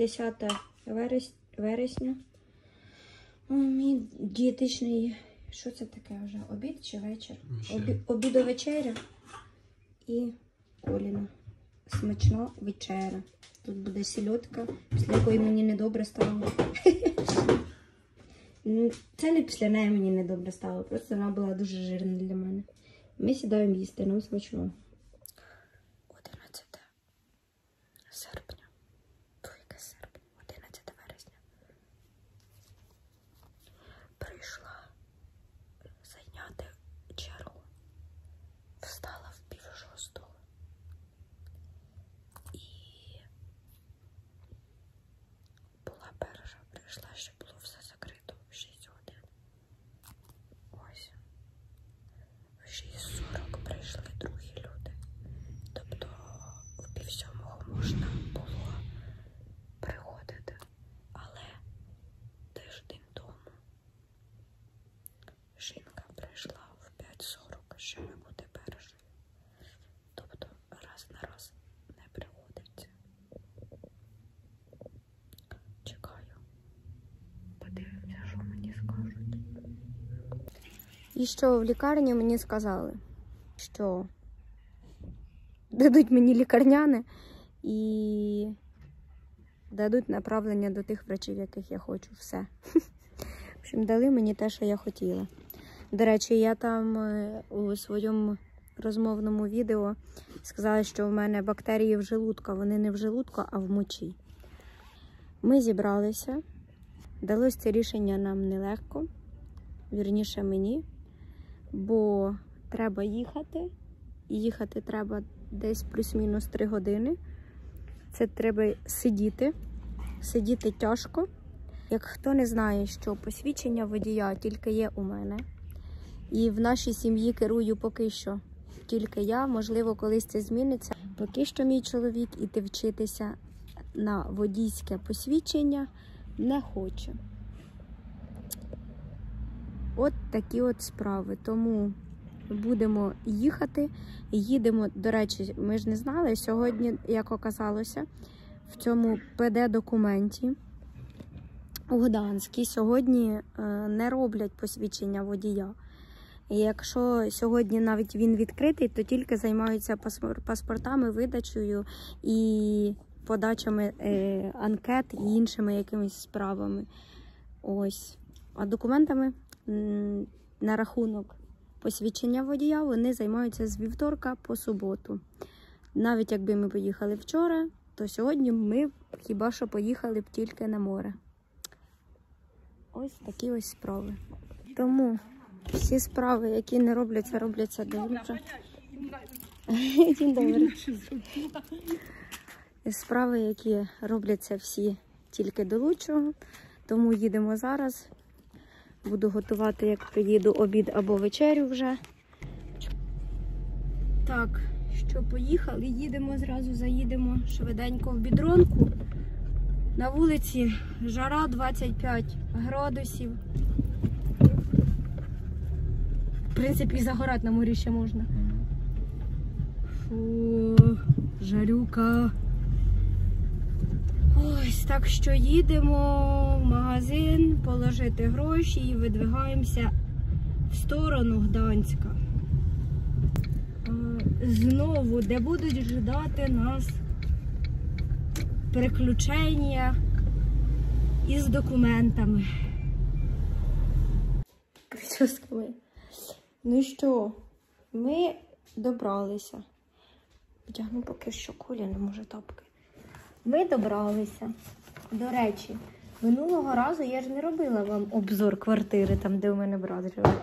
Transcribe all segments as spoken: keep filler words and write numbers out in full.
десяте вересня. О, мій дієтичний, що це таке вже? Обід чи вечір? Обі... Обідо-вечеря і Оліна. Смачна вечеря. Тут буде сільотка, після якої мені недобре стало. Це не після неї мені недобре стало, просто вона була дуже жирна для мене. Ми сідаємо їсти, нам смачно. одинадцяте серпня. Ой, яке серпня? одинадцяте вересня. Прийшла зайняти чергу. Встала в пів шостого. І була перша. Прийшла, ще було все закрито в шість годин. Ось. В шість сорок прийшли другі люди. Тобто в пів сьомого можна було приходити. Але тиждень тому жінка прийшла в п'ять сорок, ще не буде першою. Тобто раз на раз не приходиться. Чекаю. Подивимося, що мені скажуть. І що в лікарні мені сказали, що дадуть мені лікарняне і дадуть направлення до тих врачів, яких я хочу. Все. В общем, дали мені те, що я хотіла. До речі, я там у своєму розмовному відео сказала, що в мене бактерії в желудку. Вони не в желудку, а в мочі. Ми зібралися. Далось це рішення нам нелегко. Вірніше мені. Бо треба їхати. І їхати треба десь плюс-мінус три години. Це треба сидіти. Сидіти тяжко. Як хто не знає, що посвідчення водія тільки є у мене. І в нашій сім'ї керую поки що тільки я. Можливо, колись це зміниться. Поки що мій чоловік іти вчитися на водійське посвідчення не хоче. От такі от справи. Тому будемо їхати. Їдемо, до речі, ми ж не знали, сьогодні, як оказалося, в цьому пе де-документі у Гданській сьогодні не роблять посвідчення водія. І якщо сьогодні навіть він відкритий, то тільки займаються паспортами, видачею і подачами е, анкет і іншими якимись справами. Ось. А документами м, на рахунок посвідчення водія вони займаються з вівторка по суботу. Навіть якби ми поїхали вчора, то сьогодні ми хіба що поїхали б тільки на море. Ось такі ось справи. Тому всі справи, які не робляться, робляться добре. День добрий. Справи, які робляться всі тільки до лучшого. Тому їдемо зараз. Буду готувати, як приїду, обід або вечерю вже. Так, що поїхали, їдемо зразу, заїдемо швиденько в Бідронку. На вулиці жара двадцять п'ять градусів. В принципі, загорати на морі ще можна. Фу, жарюка. Ось, так що їдемо в магазин, положити гроші і видвигаємося в сторону Гданська. Знову, де будуть ждати нас приключення із документами. Прическами. Ну що, ми добралися. Вдягну поки що коліно, може тапки. Ми добралися. До речі, минулого разу я ж не робила вам обзор квартири, там, де у мене брат живе.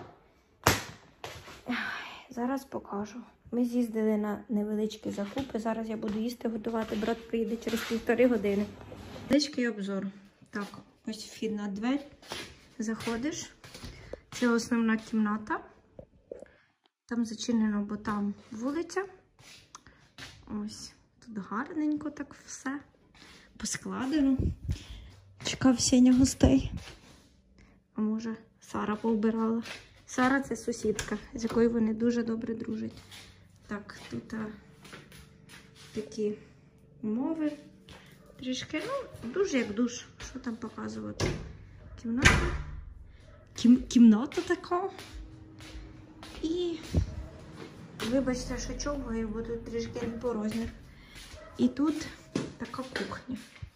Зараз покажу. Ми з'їздили на невеличкі закупи. Зараз я буду їсти, готувати. Брат приїде через півтори години. Невеличкий обзор. Так, ось вхідна двері. Заходиш. Це основна кімната. Там зачинено, бо там вулиця. Ось. Тут гарненько так все. Поскладено. Чекав Сеня гостей. А може, Сара повбирала. Сара – це сусідка, з якою вони дуже добре дружать. Так, тут а, такі умови. Трішки, ну, дуже як душ. Що там показувати? Кімната. Кім... Кімната така. І, вибачте, що човгаю, бо тут трішки не по розміру. І тут така кухня.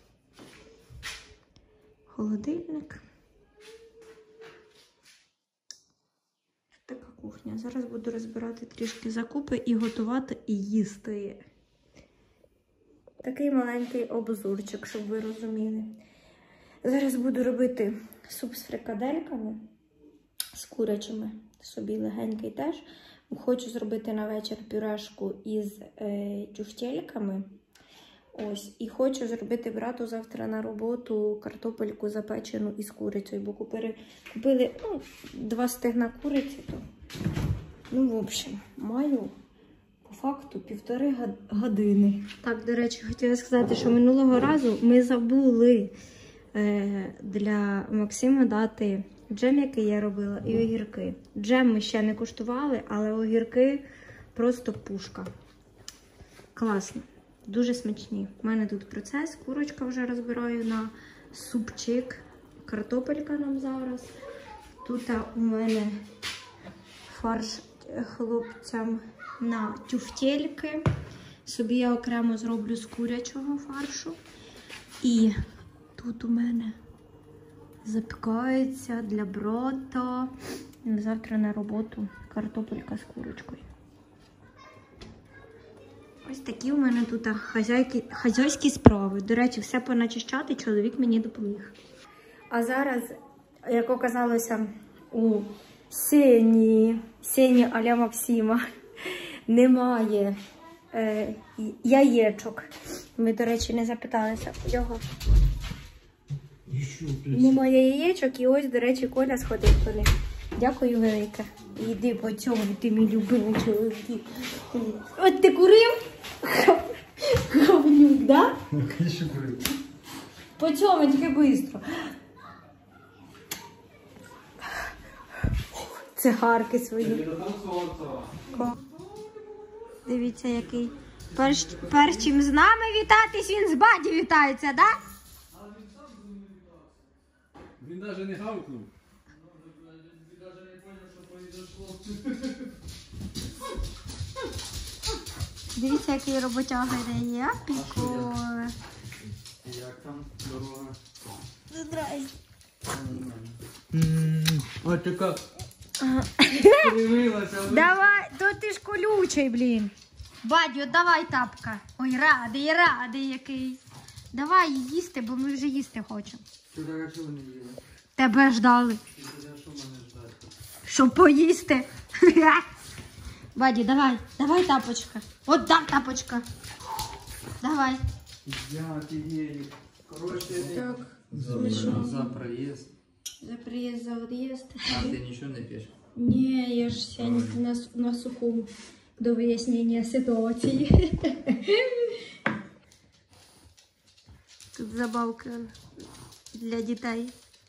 Холодильник. Така кухня. Зараз буду розбирати трішки закупи і готувати, і їсти. Такий маленький обзорчик, щоб ви розуміли. Зараз буду робити суп з фрикадельками, з курячими, собі легенький теж. Хочу зробити на вечір пюрешку із е, тюфтельками. Ось. І хочу зробити брату завтра на роботу картопельку запечену із курицею, бо купили, купили ну, два стегна куриці. То. Ну, в общем, маю по факту півтори години. Так, до речі, хотіла сказати, що минулого разу ми забули е, для Максима дати джем, який я робила, і огірки. Джем ми ще не куштували, але огірки просто пушка. Класно. Дуже смачні. У мене тут процес. Курочка вже розбираю на супчик. Картопелька нам зараз. Тут у мене фарш хлопцям на тюфтельки. Собі я окремо зроблю з курячого фаршу. І тут у мене запікається для брата завтра на роботу картопелька з курочкою. Ось такі у мене тут хазяйки, хазяйські справи. До речі, все поначищати чоловік мені допоміг. А зараз, як оказалося, у Сені, Сені а-ля Максима немає е, яєчок. Ми, до речі, не запиталися у нього. Немає яєчок, і ось, до речі, Коля сходив по них. Дякую велике. Іди по цьому, ти мій любимий чоловік. От ти курив? Говнюк, да? Конечно, курив. По цьому, тільки швидко. Цигарки свої. Дивіться, який. Перш, перш чим з нами вітатись, він з Баді вітається, да? Він навіть не гавкнув. Дивіться, який роботяга йде. Я прикольно. Як там дорога? Здрасте. Ой, ти як? Привилася. Давай, то ти ж колючий, блін. Бадю, давай тапка. Ой, радий, радий який. Давай їсти, бо ми вже їсти хочемо. Вчора чого не їли? Тебе ждали. Що мене ждати? Щоб поїсти. Баді, давай, давай тапочка. От там тапочка. Давай. Я тебе. Короче, Так, за, за проезд. за приїзд, за від'їзд. А ти нічого не п'єш? Ні, я ж сьогодні на, на сухому до вияснення ситуації. Тут забавка для дітей.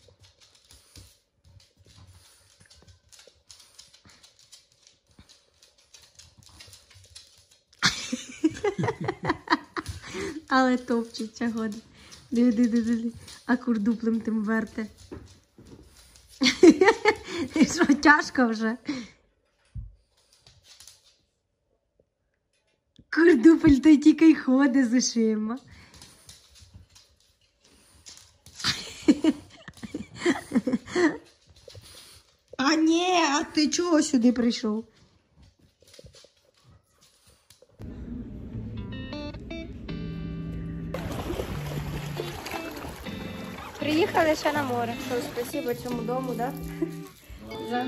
Але топчеться годи. Диви-диви-диви. А курдуплем тим верте. Що, тяжко вже? Курдупель той тільки й ходить з ушима. А ні, а ти чого сюди прийшов? Приїхали ще на море. Що, спасибо цьому дому, да? За...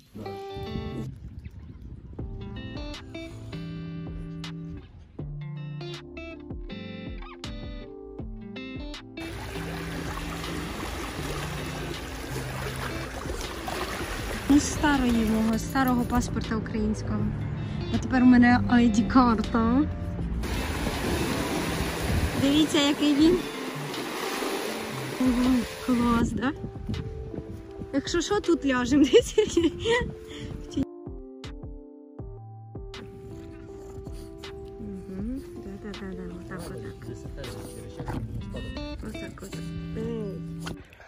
Ну, старої мого, старого паспорта українського. А тепер у мене ай ді-карта. Дивіться, який він. Ого, клас, да? Якщо що, тут ляжемо. Да-да-да, отак, отак. Отак, отак. Ей.